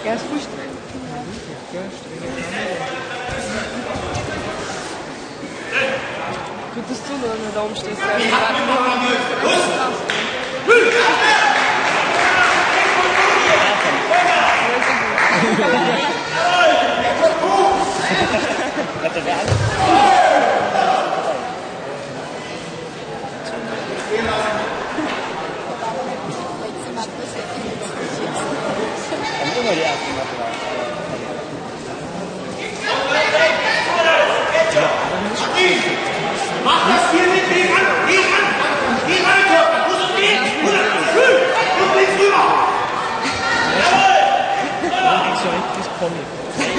Ja, ist voll streng. Tut das zu, wenn du da umstehst? Immer die erste Matte. Mach das hier mit geh ran! Geh rein, Körper! Muss es gehen! Du bist rüber! Jawohl! So richtig Pommes.